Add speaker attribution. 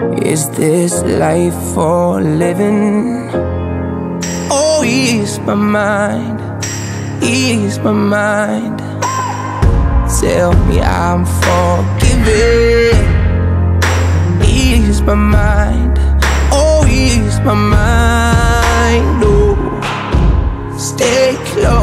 Speaker 1: Is this life for living? Oh, ease my mind, ease my mind. Tell me I'm forgiven. Ease my mind, oh, ease my mind. Oh, stay close.